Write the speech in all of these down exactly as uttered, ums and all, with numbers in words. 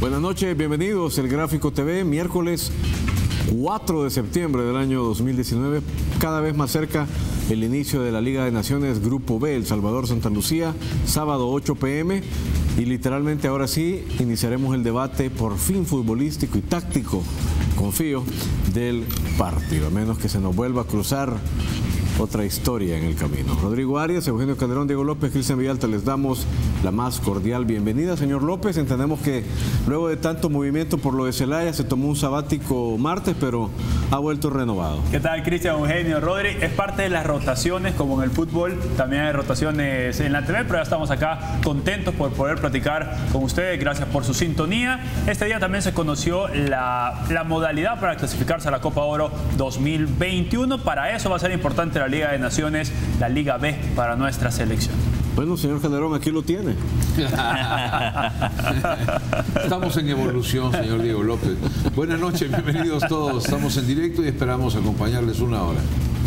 Buenas noches, bienvenidos. El Gráfico T V, miércoles cuatro de septiembre del año dos mil diecinueve, cada vez más cerca el inicio de la Liga de Naciones Grupo B, El Salvador-Santa Lucía, sábado ocho p m y literalmente ahora sí iniciaremos el debate por fin futbolístico y táctico, confío, del partido, a menos que se nos vuelva a cruzar otra historia en el camino. Rodrigo Arias, Eugenio Calderón, Diego López, Cristian Villalta, les damos la más cordial bienvenida. Señor López, entendemos que luego de tanto movimiento por lo de Celaya se tomó un sabático martes, pero ha vuelto renovado. ¿Qué tal, Cristian, Eugenio, Rodri? Es parte de las rotaciones, como en el fútbol, también hay rotaciones en la T V, pero ya estamos acá contentos por poder platicar con ustedes. Gracias por su sintonía. Este día también se conoció la, la modalidad para clasificarse a la Copa Oro dos mil veintiuno. Para eso va a ser importante la Liga de Naciones, la Liga B para nuestra selección. Bueno, señor Calderón, aquí lo tiene. Estamos en evolución, señor Diego López. Buenas noches, bienvenidos todos. Estamos en directo y esperamos acompañarles una hora.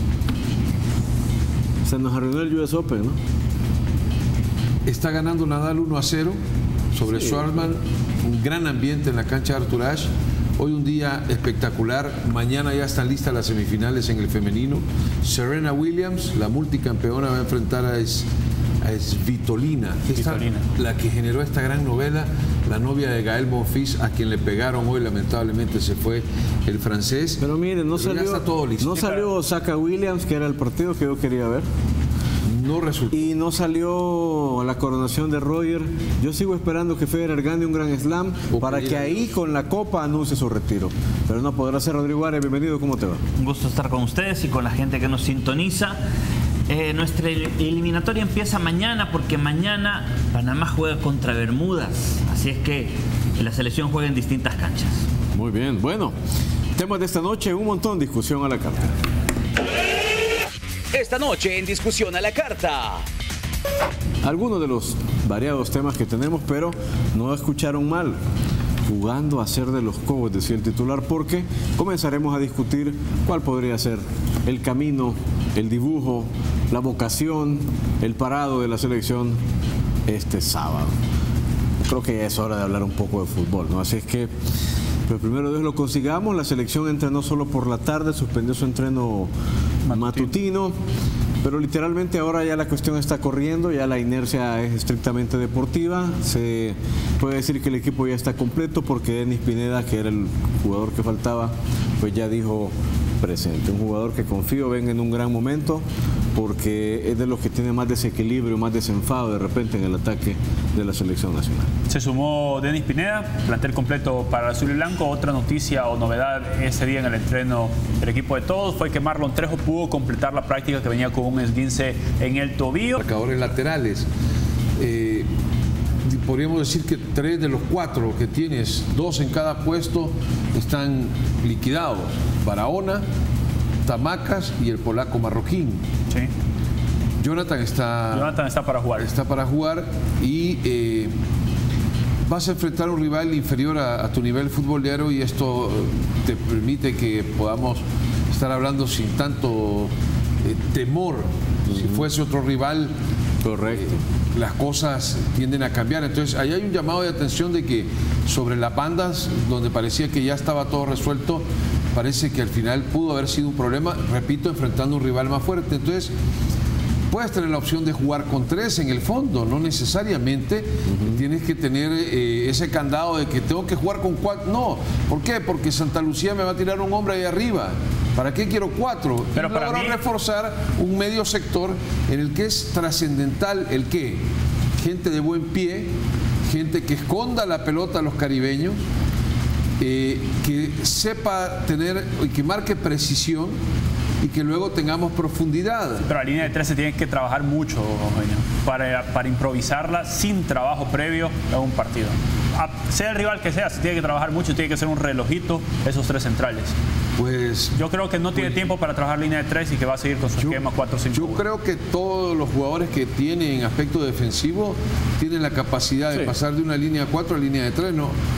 Se nos arruinó el U S Open, ¿no? Está ganando Nadal uno a cero sobre sí, Schwartzman. Un gran ambiente en la cancha de Arthur Ashe. Hoy un día espectacular. Mañana ya están listas las semifinales en el femenino. Serena Williams, la multicampeona, va a enfrentar a, es, a Svitolina, esta, la que generó esta gran novela, la novia de Gael Monfils, a quien le pegaron hoy. Lamentablemente se fue el francés. Pero miren, no Pero salió, está todo listo. no salió Osaka Williams, que era el partido que yo quería ver. No resultó. Y no salió la coronación de Roger. Yo sigo esperando que Federer gane un Grand Slam o para que ahí con la copa anuncie su retiro. Pero no podrá ser. Rodrigo Arias, bienvenido, ¿cómo te va? Un gusto estar con ustedes y con la gente que nos sintoniza. Eh, nuestra eliminatoria empieza mañana porque mañana Panamá juega contra Bermudas. Así es que la selección juega en distintas canchas. Muy bien, bueno. Temas de esta noche, un montón de discusión a la carta. Esta noche en Discusión a la Carta. Algunos de los variados temas que tenemos, pero no escucharon mal. Jugando a ser de los cobos, decía el titular, porque comenzaremos a discutir cuál podría ser el camino, el dibujo, la vocación, el parado de la selección este sábado. Creo que ya es hora de hablar un poco de fútbol, ¿no? Así es que, pero primero Dios lo consigamos. La selección entrenó solo por la tarde, suspendió su entreno matutino, pero literalmente ahora ya la cuestión está corriendo, ya la inercia es estrictamente deportiva. Se puede decir que el equipo ya está completo porque Denis Pineda, que era el jugador que faltaba, pues ya dijo presente. Un jugador que confío venga en un gran momento porque es de los que tiene más desequilibrio, más desenfado de repente en el ataque de la selección nacional. Se sumó Denis Pineda, plantel completo para el azul y blanco. Otra noticia o novedad ese día en el entreno del equipo de todos fue que Marlon Trejo pudo completar la práctica que venía con un esguince en el tobillo. Marcadores laterales. Eh, podríamos decir que tres de los cuatro que tienes, dos en cada puesto, están liquidados. Barahona, Tamacas y el polaco Marroquín. Sí. Jonathan está, Jonathan está para jugar. Está para jugar y eh, vas a enfrentar a un rival inferior a, a tu nivel futbolero y esto te permite que podamos estar hablando sin tanto eh, temor. Mm. Si fuese otro rival, correcto, eh, las cosas tienden a cambiar. Entonces ahí hay un llamado de atención de que sobre las bandas, donde parecía que ya estaba todo resuelto, parece que al final pudo haber sido un problema, repito, enfrentando a un rival más fuerte. Entonces, puedes tener la opción de jugar con tres en el fondo, no necesariamente uh-huh. tienes que tener eh, ese candado de que tengo que jugar con cuatro. No, ¿por qué? Porque Santa Lucía me va a tirar un hombre ahí arriba. ¿Para qué quiero cuatro? Pero y para lograr mí... reforzar un medio sector en el que es trascendental el qué. Gente de buen pie, gente que esconda la pelota a los caribeños, Eh, que sepa tener y que marque precisión y que luego tengamos profundidad. Pero la línea de tres se tiene que trabajar mucho, Eugenio, para, para improvisarla sin trabajo previo en un partido. A, sea el rival que sea, se tiene que trabajar mucho, tiene que ser un relojito esos tres centrales. Pues yo creo que no tiene pues, tiempo para trabajar línea de tres y que va a seguir con su yo, esquema cuatro cinco. Yo creo que todos los jugadores que tienen aspecto defensivo tienen la capacidad de sí. pasar de una línea de cuatro a línea de tres, ¿no?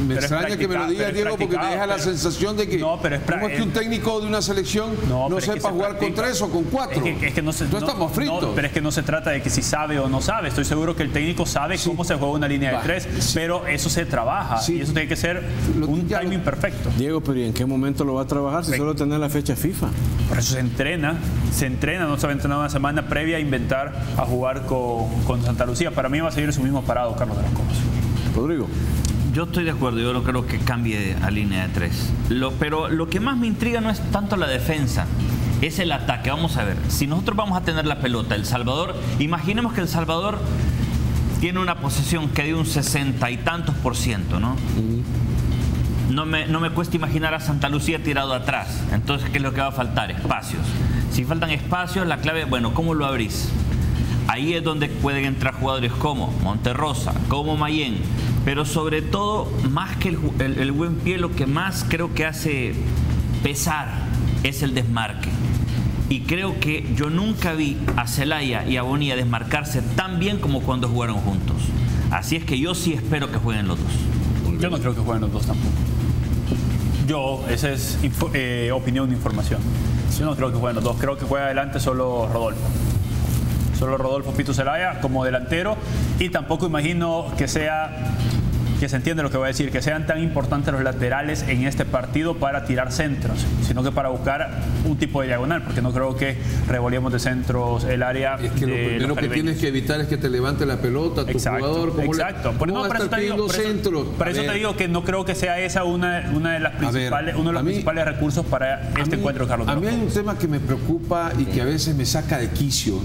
Me Pero es extraña que me lo practica- digas, pero es Diego, porque te practicado, deja la pero- sensación de que No, pero es pra- ¿cómo es que un técnico de una selección No, no, pero es que sepa se jugar con practica. tres o con cuatro? Es que, es que no se, Entonces no- estamos fritos. no, pero es que no se trata de que si sabe o no sabe. Estoy seguro que el técnico sabe Sí. cómo se juega una línea Va, de tres, sí. pero eso se trabaja Sí. y eso tiene que ser Lo- un ya lo- timing perfecto. Diego, pero ¿y en qué momento lo va a trabajar si Ve- solo tenés la fecha FIFA? Por eso se entrena, se entrena, no se va a entrenar una semana previa a inventar a jugar con, con Santa Lucía. Para mí va a seguir su mismo parado, Carlos de los Cobos. Rodrigo. Yo estoy de acuerdo, yo no creo que cambie a línea de tres. Lo, pero lo que más me intriga no es tanto la defensa, es el ataque. Vamos a ver, si nosotros vamos a tener la pelota, El Salvador, imaginemos que El Salvador tiene una posesión que de un sesenta y tantos por ciento, ¿no? No me, no me cuesta imaginar a Santa Lucía tirado atrás. Entonces, ¿qué es lo que va a faltar? Espacios. Si faltan espacios, la clave, bueno, ¿cómo lo abrís? Ahí es donde pueden entrar jugadores como Monterrosa, como Mayén, pero sobre todo, más que el, el, el buen pie, lo que más creo que hace pesar es el desmarque. Y creo que yo nunca vi a Celaya y a Bonilla desmarcarse tan bien como cuando jugaron juntos. Así es que yo sí espero que jueguen los dos. Yo no creo que jueguen los dos tampoco. Yo, esa es info- eh, opinión de información. Yo no creo que jueguen los dos. Creo que juega adelante solo Rodolfo. Solo Rodolfo Pito Celaya como delantero. Y tampoco imagino que sea, que se entiende lo que voy a decir, que sean tan importantes los laterales en este partido para tirar centros, sino que para buscar un tipo de diagonal, porque no creo que revolvemos de centros el área. Es que lo de primero los que caribeños. tienes que evitar es que te levante la pelota tu Exacto, jugador. ¿Cómo le- exacto. Por, cómo no, va a por eso estar te digo, pidiendo por eso- centros? por A eso te ver, digo que no creo que sea esa una, una de las ver, principales, uno de los a mí- principales recursos para a este mí- encuentro de Carlos A de mí los hay un Cobos. tema que me preocupa y que a veces me saca de quicio.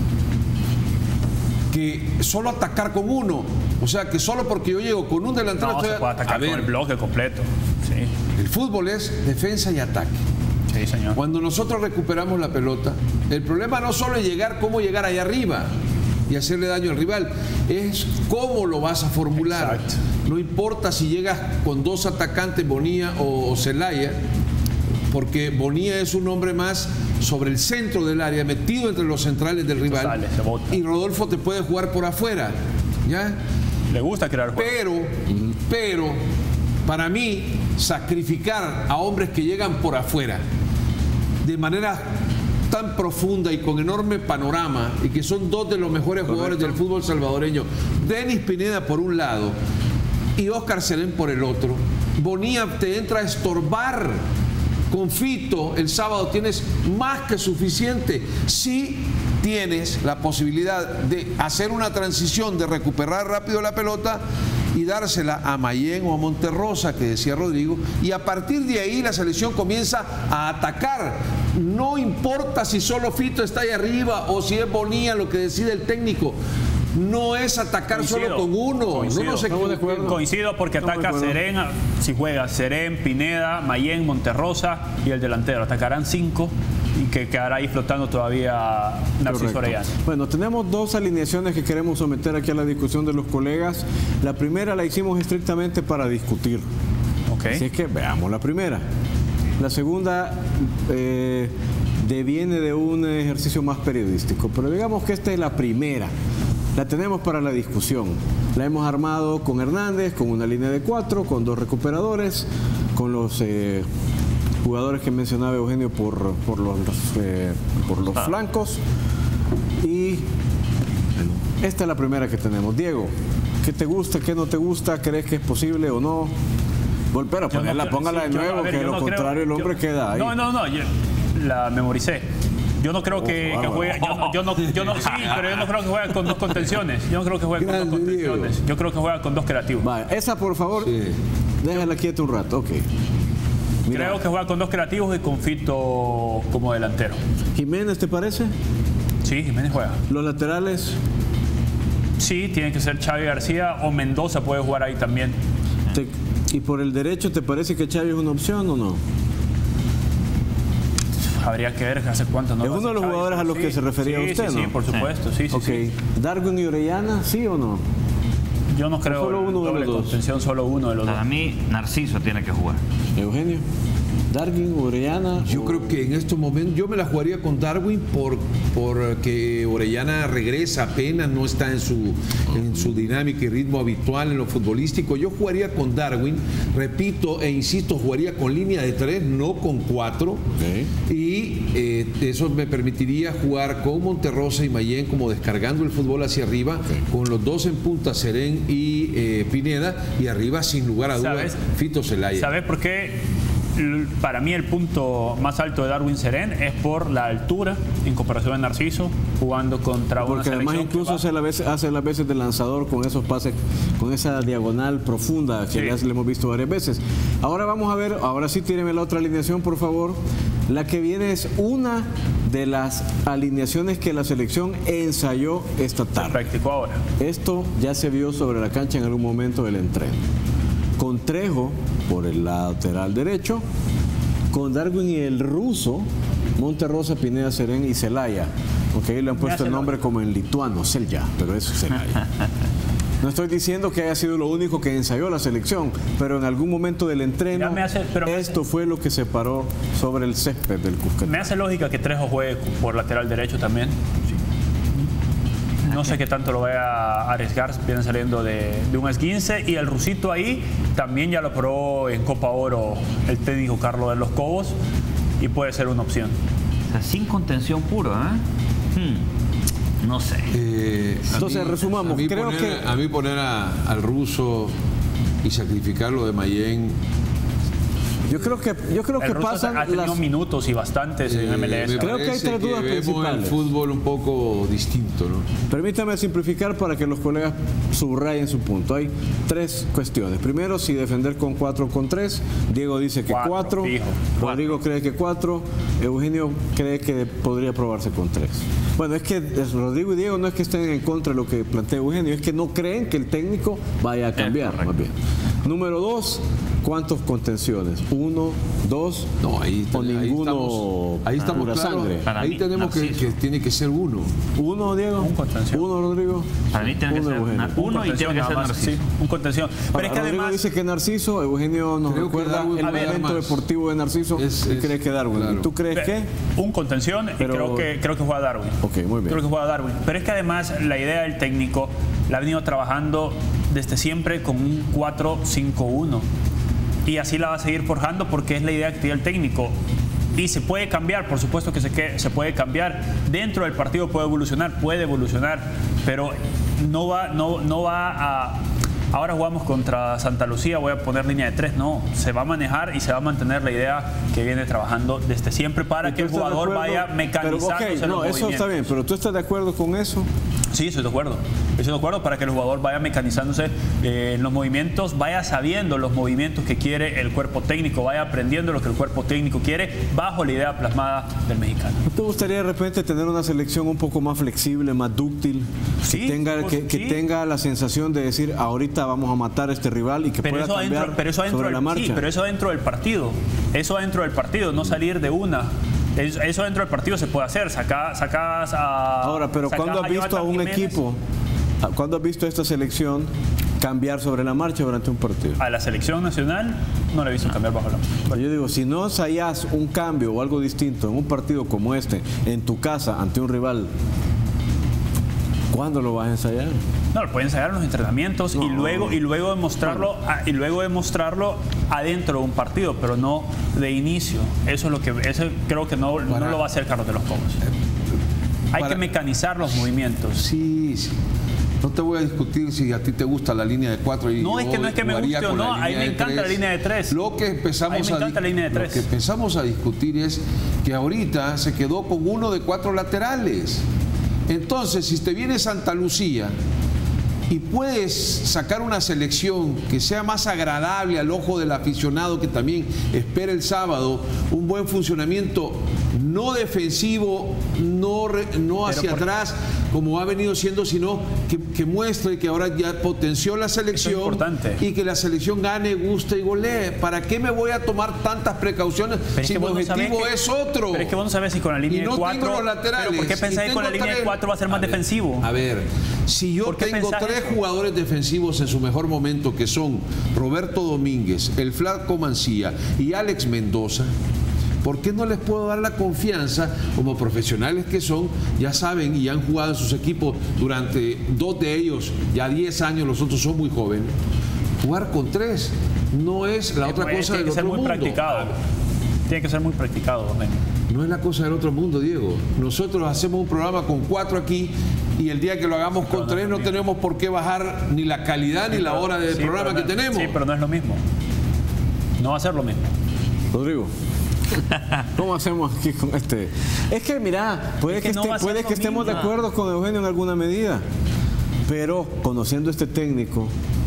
Que solo atacar con uno, o sea, que solo porque yo llego con un delantero No, estoy se a- puede atacar a ver, con el bloque completo. Sí, el fútbol es defensa y ataque. sí, señor. Cuando nosotros recuperamos la pelota, el problema no solo es llegar, cómo llegar allá arriba y hacerle daño al rival, es cómo lo vas a formular. Exacto. No importa si llegas con dos atacantes, Bonilla o, o Celaya, porque Bonilla es un hombre más sobre el centro del área, metido entre los centrales del rival, sale, se bota. y Rodolfo te puede jugar por afuera, ¿ya? Le gusta crear juego. Pero, pero, para mí, sacrificar a hombres que llegan por afuera de manera tan profunda y con enorme panorama, y que son dos de los mejores jugadores del fútbol salvadoreño, Denis Pineda por un lado y Óscar Serén por el otro, Bonilla te entra a estorbar. Con Fito el sábado tienes más que suficiente. Si tienes la posibilidad de hacer una transición, de recuperar rápido la pelota y dársela a Mayén o a Monterrosa, que decía Rodrigo, y a partir de ahí la selección comienza a atacar. No importa si solo Fito está ahí arriba o si es Bonilla lo que decide el técnico. No es atacar Coincido, solo con uno. coincido. No nos Estamos de equivoquemos. acuerdo. Coincido porque Estamos de ataca acuerdo. Serén, si juega Serén, Pineda, Mayén, Monterrosa y el delantero. Atacarán cinco y que quedará ahí flotando todavía Narciso Correcto. Orellana. Bueno, tenemos dos alineaciones que queremos someter aquí a la discusión de los colegas. La primera la hicimos estrictamente para discutir. Ok. Así es que veamos la primera. La segunda eh, deviene de un ejercicio más periodístico, pero digamos que esta es la primera. La tenemos para la discusión. La hemos armado con Hernández, con una línea de cuatro, con dos recuperadores, con los eh, jugadores que mencionaba Eugenio por, por los, eh, por los flancos. Y bueno, esta es la primera que tenemos. Diego, ¿qué te gusta, qué no te gusta? ¿Crees que es posible o no? Vol- Pero Yo no ponerla, creo- póngala sí, de yo- nuevo, a ver, que yo de lo no creo- contrario el hombre yo- queda ahí. No, no, no, yo la memoricé. Yo no creo que, Ojo, que bárbaro. juegue, yo no, yo no, yo no- sí, pero yo no creo que juegue con dos contenciones. Yo no creo que juegue con dos Grande, Diego. contenciones. Yo creo que juega con dos creativos. Vaya, esa por favor, Sí. déjala quieta un rato, ok. Mira, Creo que juega con dos creativos y con Fito como delantero. Jiménez, ¿te parece? Sí, Jiménez juega. Los laterales, Sí, tiene que ser Xavi García o Mendoza puede jugar ahí también. te- y por el derecho, ¿te parece que Xavi es una opción o no? Habría que ver hace cuánto no Es lo uno hace de los Xavi, jugadores a los sí, que se refería sí, usted, sí, ¿no? Sí, por supuesto, sí, sí, Ok. sí. ¿Darwin y Orellana, sí o no? Yo no creo solo uno de doble los dos? contención, solo uno de los dos. Para mí, Narciso tiene que jugar. Eugenio. Darwin, Orellana. Yo o... creo que en estos momentos yo me la jugaría con Darwin por porque Orellana regresa apenas, no está en su, en su dinámica y ritmo habitual en lo futbolístico. Yo jugaría con Darwin, repito e insisto, jugaría con línea de tres, no con cuatro. Okay. Y eh, eso me permitiría jugar con Monterrosa y Mayén como descargando el fútbol hacia arriba, okay, con los dos en punta, Serén y eh, Pineda, y arriba sin lugar a dudas Fito Zelaya. ¿Sabes por qué? Para mí el punto más alto de Darwin Serén es por la altura en comparación a Narciso, jugando contra una Porque selección. además incluso hace, la vez, hace las veces de lanzador con esos pases, con esa diagonal profunda que sí, le hemos visto varias veces. Ahora vamos a ver, ahora sí tíreme la otra alineación, por favor. La que viene es una de las alineaciones que la selección ensayó esta tarde. Se practicó ahora. Esto ya se vio sobre la cancha en algún momento del entreno. Con Trejo por el lateral derecho, con Darwin y el ruso, Monterrosa, Pineda, Serén y Zelaya. Aunque ahí le han puesto el nombre como en lituano, Celja, pero eso es Zelaya. No estoy diciendo que haya sido lo único que ensayó la selección, pero en algún momento del entreno, me hace, pero me esto hace, fue lo que se paró sobre el césped del Cuscatlán. Me hace lógica que Trejo juegue por lateral derecho también. Sí. No sé qué tanto lo vaya a arriesgar, viene saliendo de, de un esguince. Y el rusito ahí también ya lo probó en Copa Oro el técnico Carlos de los Cobos y puede ser una opción. O sea, sin contención puro, ¿eh? Hmm. No sé. Eh, Entonces, mí, resumamos. A mí Creo poner, que... a mí poner a, al ruso y sacrificarlo de Mayén. Yo creo que, yo creo el que ruso pasan ha tenido las... minutos y bastantes Eh, en M L S. Creo que hay tres dudas que vemos principales. el fútbol un poco distinto, ¿no? Permítame simplificar para que los colegas subrayen su punto. Hay tres cuestiones. Primero, si defender con cuatro o con tres. Diego dice que Cuatro, cuatro. fijo. Rodrigo cree que cuatro. Eugenio cree que podría probarse con tres. Bueno, es que Rodrigo y Diego no es que estén en contra de lo que plantea Eugenio, es que no creen que el técnico vaya a cambiar, más bien. Número dos, ¿cuántos contenciones? Uno, dos, no, ahí, o ahí ninguno estamos, ahí estamos pura claro, sangre. Para ahí mí, tenemos que, que tiene que ser uno. Uno, Diego. Un contención. Uno, Rodrigo. Para mí tiene que Uno, ser Eugenio. una- uno y tiene que ser Narciso. Sí, un contención. Pero Ahora, es que Rodrigo además... dice que Narciso, Eugenio nos Creo que recuerda Darwin el puede dar momento más. deportivo de Narciso Es- y es- cree que Darwin. claro. ¿Y tú crees que? Un contención Pero- y creo que, creo que juega Darwin. Ok, muy bien. Creo que juega Darwin. Pero es que además la idea del técnico la ha venido trabajando desde siempre con un cuatro cinco uno. Y así la va a seguir forjando porque es la idea que tiene el técnico. Y se puede cambiar, por supuesto que se, que se puede cambiar. Dentro del partido puede evolucionar, puede evolucionar, pero no va, no, no va a... Ahora jugamos contra Santa Lucía, voy a poner línea de tres. No, se va a manejar y se va a mantener la idea que viene trabajando desde siempre para ¿Y que tú el estás de jugador acuerdo? vaya mecanizándose Pero, ok, los no, eso está movimientos. bien, pero ¿tú estás de acuerdo con eso? Sí, estoy de acuerdo. Estoy de acuerdo para que el jugador vaya mecanizándose eh, en los movimientos, vaya sabiendo los movimientos que quiere el cuerpo técnico, vaya aprendiendo lo que el cuerpo técnico quiere bajo la idea plasmada del mexicano. ¿No te gustaría de repente tener una selección un poco más flexible, más dúctil? Sí, que tenga, pues, que, que sí. tenga la sensación de decir, ahorita vamos a matar a este rival y que Pero pueda eso, cambiar adentro, pero, eso adentro sobre del, la marcha. sí, pero eso dentro del partido. Eso dentro del partido, no salir de una. Eso, eso dentro del partido se puede hacer. Saca, sacas a. Ahora, pero sacas ¿cuándo has visto a Jonathan un Jiménez? equipo, cuándo has visto a esta selección cambiar sobre la marcha durante un partido? A la selección nacional no le he visto cambiar bajo la marcha. Yo digo, si no ensayas un cambio o algo distinto en un partido como este, en tu casa, ante un rival, ¿cuándo lo vas a ensayar? No, lo pueden ensayar en los entrenamientos No. y luego y luego demostrarlo a- y luego demostrarlo adentro de un partido, pero no de inicio. Eso es lo que eso creo que no, Para- no lo va a hacer Carlos de los Cobos. Hay para- que mecanizar los movimientos. Sí, sí. No te voy a discutir si a ti te gusta la línea de cuatro. Y No, es yo que no es que me jugaría guste o con la no, a mí línea me de encanta la tres. línea de tres. Lo que empezamos A mí me a encanta la di- línea de lo tres. que empezamos a discutir es que ahorita se quedó con uno de cuatro laterales. Entonces, si te viene Santa Lucía y puedes sacar una selección que sea más agradable al ojo del aficionado que también espera el sábado un buen funcionamiento no defensivo, no, re, no hacia por... atrás, como ha venido siendo, sino que, que muestre que ahora ya potenció la selección y que la selección gane, guste y golee. ¿Para qué me voy a tomar tantas precauciones pero si es que mi objetivo que, es otro? Pero es que vos no sabés si con la línea no de cuatro... tengo los laterales, ¿Pero por qué pensáis que con la línea de cuatro va a ser más a ver, defensivo? A ver, si yo tengo tres eso? jugadores defensivos en su mejor momento, que son Roberto Domínguez, el Flaco Mancilla y Alex Mendoza, ¿por qué no les puedo dar la confianza, como profesionales que son, ya saben y han jugado en sus equipos durante dos de ellos, ya diez años, los otros son muy jóvenes? Jugar con tres no es la otra cosa del otro mundo. Tiene que ser muy practicado. Tiene que ser muy practicado, Domenio. No es la cosa del otro mundo, Diego. Nosotros hacemos un programa con cuatro aquí y el día que lo hagamos con tres no tenemos por qué bajar ni la calidad ni la hora del programa que tenemos. Sí, pero no es lo mismo. No va a ser lo mismo. Rodrigo, ¿cómo hacemos aquí con este? Es que mira, puede es que, que, no este, puede que estemos de acuerdo con Eugenio en alguna medida, pero conociendo este técnico,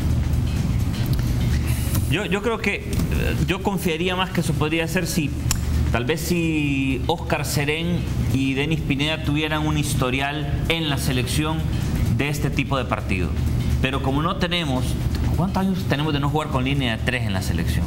yo, yo creo que yo confiaría más que eso podría ser si tal vez si Óscar Serén y Denis Pineda tuvieran un historial en la selección de este tipo de partido, pero como no tenemos, ¿cuántos años tenemos de no jugar con línea de tres en la selección?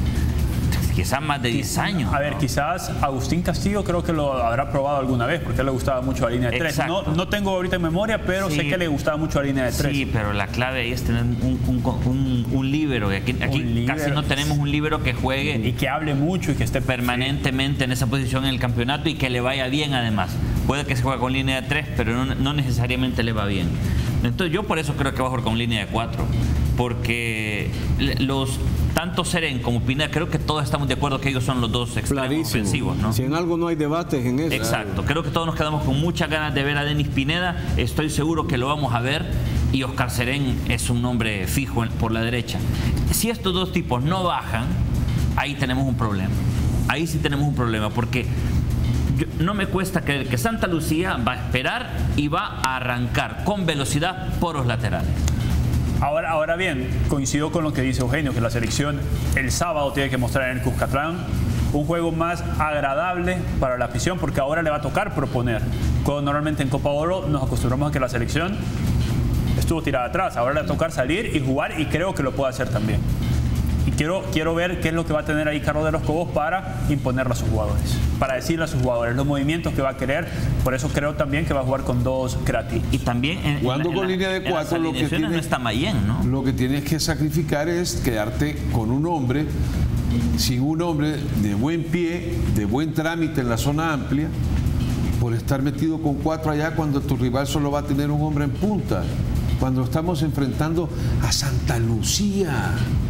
Quizás más de diez años. A ver, ¿no? Quizás Agustín Castillo creo que lo habrá probado alguna vez, porque a él le gustaba mucho la línea de tres. No, no tengo ahorita en memoria, pero sí, sé que le gustaba mucho la línea de tres. Sí, pero la clave ahí es tener un, un, un, un líbero. Aquí, aquí un líbero, casi no tenemos un líbero que juegue. Y que hable mucho y que esté permanentemente sí. en esa posición en el campeonato y que le vaya bien además. Puede que se juegue con línea de tres, pero no, no necesariamente le va bien. Entonces yo por eso creo que va a jugar con línea de cuatro. Porque los tanto Serén como Pineda, creo que todos estamos de acuerdo que ellos son los dos extremos ofensivos, ¿no? Si en algo no hay debates en eso. Exacto, claro. Creo que todos nos quedamos con muchas ganas de ver a Denis Pineda, estoy seguro que lo vamos a ver, y Óscar Serén es un nombre fijo por la derecha. Si estos dos tipos no bajan, ahí tenemos un problema, ahí sí tenemos un problema, porque yo, no me cuesta creer que Santa Lucía va a esperar y va a arrancar con velocidad por los laterales. Ahora, ahora bien, coincido con lo que dice Eugenio, que la selección el sábado tiene que mostrar en el Cuscatlán un juego más agradable para la afición, porque ahora le va a tocar proponer. Cuando normalmente en Copa Oro nos acostumbramos a que la selección estuvo tirada atrás, ahora le va a tocar salir y jugar, y creo que lo puede hacer también. Y quiero, quiero ver qué es lo que va a tener ahí Carlos de los Cobos para imponerle a sus jugadores, para decirle a sus jugadores los movimientos que va a querer. Por eso creo también que va a jugar con dos creativos. Y también en, jugando en, con en línea de cuatro, lo que tienes, no está Mayén, ¿no? Lo que tienes que sacrificar es quedarte con un hombre, sin un hombre de buen pie, de buen trámite en la zona amplia, por estar metido con cuatro allá cuando tu rival solo va a tener un hombre en punta. Cuando estamos enfrentando a Santa Lucía.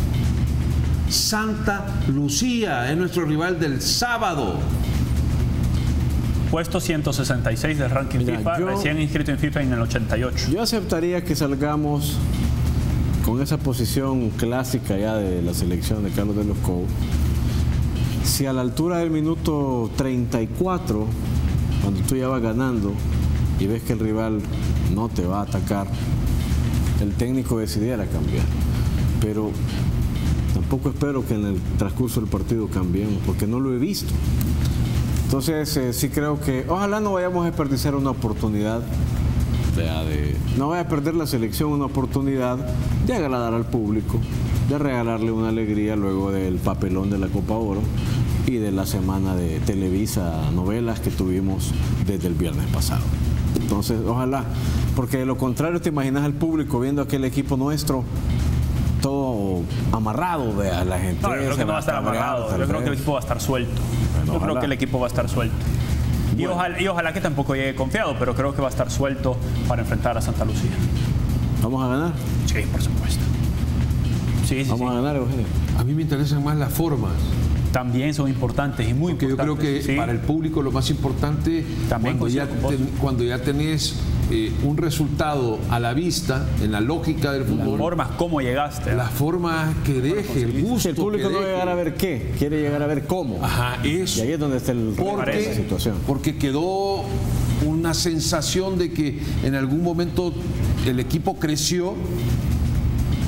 Santa Lucía es nuestro rival del sábado. Puesto ciento sesenta y seis del ranking Mira, FIFA, yo, recién inscrito en FIFA en el ochenta y ocho. Yo aceptaría que salgamos con esa posición clásica ya de la selección de Carlos de los Cobos. Si a la altura del minuto treinta y cuatro, cuando tú ya vas ganando y ves que el rival no te va a atacar, el técnico decidiera cambiar. Pero tampoco espero que en el transcurso del partido cambiemos, porque no lo he visto. Entonces, eh, sí creo que ojalá no vayamos a desperdiciar una oportunidad, de, de, no vaya a perder la selección una oportunidad de agradar al público, de regalarle una alegría luego del papelón de la Copa Oro y de la semana de Televisa novelas que tuvimos desde el viernes pasado. Entonces, ojalá, porque de lo contrario te imaginas al público viendo aquel equipo nuestro todo amarrado, vea, la gente. No, yo creo que no va a estar amarrado, yo creo que el equipo va a estar suelto. Bueno, yo ojalá. creo que el equipo va a estar suelto. Y, bueno. ojalá, y ojalá que tampoco llegue confiado, pero creo que va a estar suelto para enfrentar a Santa Lucía. ¿Vamos a ganar? Sí, por supuesto. Sí, sí, Vamos sí. a ganar, Eugenio. A mí me interesan más las formas. También son importantes y muy Porque importantes. yo creo que sí. para el público lo más importante, También cuando, ya ten, cuando ya tenés eh, un resultado a la vista, en la lógica del fútbol. Las formas, cómo llegaste. Las formas que deje, el gusto. Si el público no va a llegar a ver qué, quiere llegar a ver cómo. Ajá, eso. Y ahí es donde está el porque, esa situación. Porque quedó una sensación de que en algún momento el equipo creció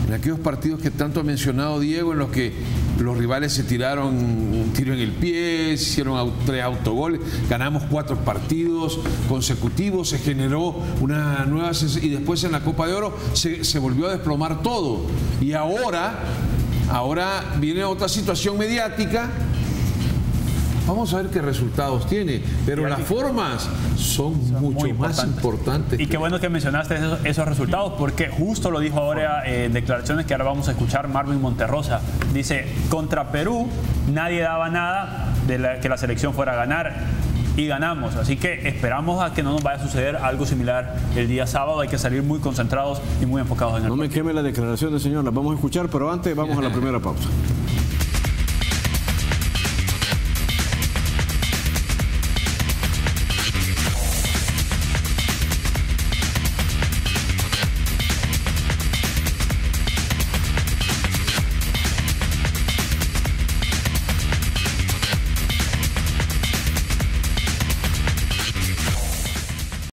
en aquellos partidos que tanto ha mencionado Diego, en los que los rivales se tiraron un tiro en el pie, hicieron au- tres autogoles, ganamos cuatro partidos consecutivos, se generó una nueva sens- y después en la Copa de Oro se, se volvió a desplomar todo. Y ahora, ahora viene otra situación mediática. Vamos a ver qué resultados tiene, pero las formas son, son mucho más importantes. Y qué bueno que mencionaste esos, esos resultados, porque justo lo dijo ahora en declaraciones que ahora vamos a escuchar Marvin Monterrosa. Dice, contra Perú nadie daba nada de la, que la selección fuera a ganar y ganamos. Así que esperamos a que no nos vaya a suceder algo similar el día sábado. Hay que salir muy concentrados y muy enfocados en el No me queme las declaraciones, señor, las vamos a escuchar, pero antes vamos a la primera pausa.